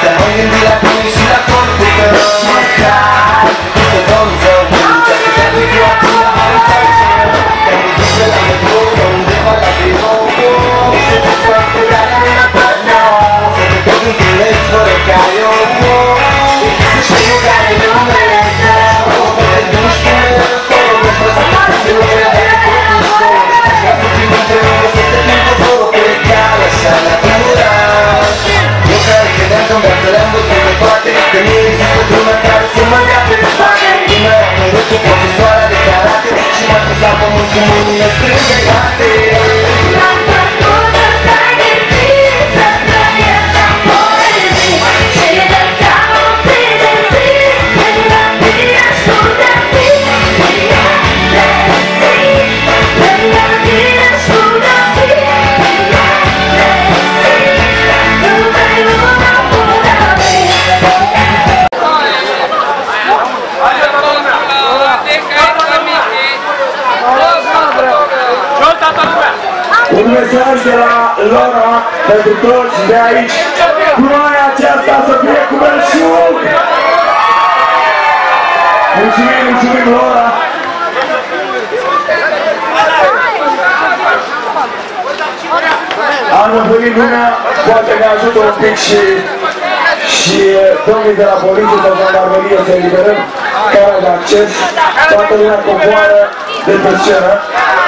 Te-am gândit la tine și la corpul tău. Măcar să domn zău, dacă te-am zic eu acum la mare țară. Te-am zis de la metro sau undeva la birou. Și te fac pe gata în apărna. Să te tot întâlnesc fără ca eu. Să știu care numele tău. Te duci cu mine solo, nu-ți răspund de lumea de corpul său. Ca să fim împreună, să te fim cu fără pe cală, așa natural. Eu care credeam că-mi viață le-am văzut pe toate, că nu există lumea care să mă dea pe spate. Lumea am merut cu profesoara de karate și m-a pus la pământ cu mâinile strângătate. M-am făcut să de tine, să trăiesc apoi de zi. Și de seama zi de zi, lângă tine știu de fi. Lângă tine știu de fi. Nu vrei lumea bună mea. Un mesaj de la Lora pentru toți de aici. Ploaia aceasta să fie cu belșug! Mulțumim, mulțumim, Lora! Am învățit lumea, poate ne ajută un pic și domnii de la poliție sau jandarmerie să eliberăm cara de acces. Toată lumea coboară de pe scenă.